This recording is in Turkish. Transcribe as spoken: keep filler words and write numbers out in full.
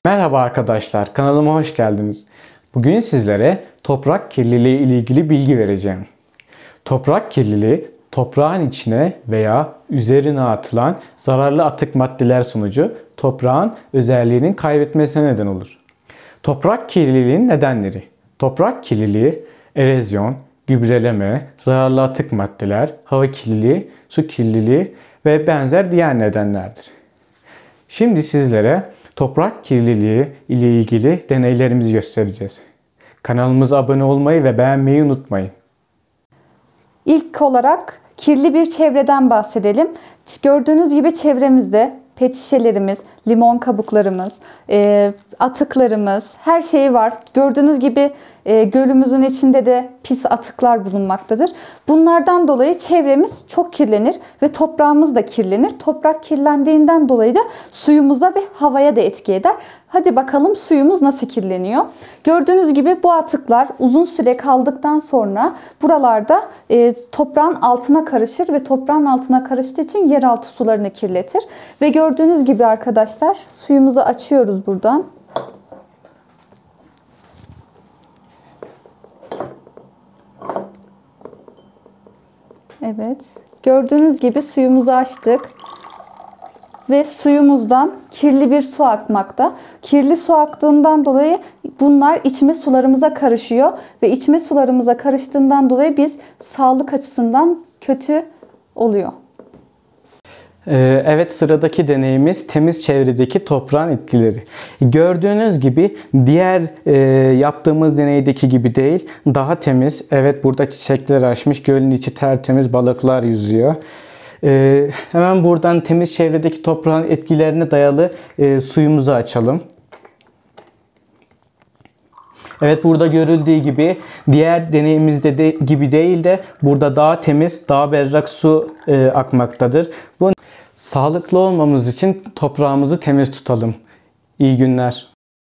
Merhaba arkadaşlar, kanalıma hoş geldiniz. Bugün sizlere toprak kirliliği ile ilgili bilgi vereceğim. Toprak kirliliği, toprağın içine veya üzerine atılan zararlı atık maddeler sonucu toprağın özelliğinin kaybetmesine neden olur. Toprak kirliliğinin nedenleri: toprak kirliliği, erozyon, gübreleme, zararlı atık maddeler, hava kirliliği, su kirliliği ve benzer diğer nedenlerdir. Şimdi sizlere toprak kirliliği ile ilgili deneylerimizi göstereceğiz. Kanalımıza abone olmayı ve beğenmeyi unutmayın. İlk olarak kirli bir çevreden bahsedelim. Gördüğünüz gibi çevremizde pet şişelerimiz, limon kabuklarımız, e, atıklarımız, her şey var. Gördüğünüz gibi e, gölümüzün içinde de pis atıklar bulunmaktadır. Bunlardan dolayı çevremiz çok kirlenir ve toprağımız da kirlenir. Toprak kirlendiğinden dolayı da suyumuza ve havaya da etki eder. Hadi bakalım suyumuz nasıl kirleniyor? Gördüğünüz gibi bu atıklar uzun süre kaldıktan sonra buralarda e, toprağın altına karışır ve toprağın altına karıştığı için yeraltı sularını kirletir. Ve gördüğünüz gibi arkadaşlar suyumuzu açıyoruz buradan. Evet. Gördüğünüz gibi suyumuzu açtık. Ve suyumuzdan kirli bir su akmakta. Kirli su aktığından dolayı bunlar içme sularımıza karışıyor. Ve içme sularımıza karıştığından dolayı biz sağlık açısından kötü oluyor. Evet, sıradaki deneyimiz temiz çevredeki toprağın etkileri. Gördüğünüz gibi diğer e, yaptığımız deneydeki gibi değil, daha temiz. Evet, burada çiçekler açmış, gölün içi tertemiz, balıklar yüzüyor. Ee, hemen buradan temiz çevredeki toprağın etkilerine dayalı e, suyumuzu açalım. Evet, burada görüldüğü gibi diğer deneyimizde de gibi değil de burada daha temiz, daha berrak su e, akmaktadır. Bu sağlıklı olmamız için toprağımızı temiz tutalım. İyi günler.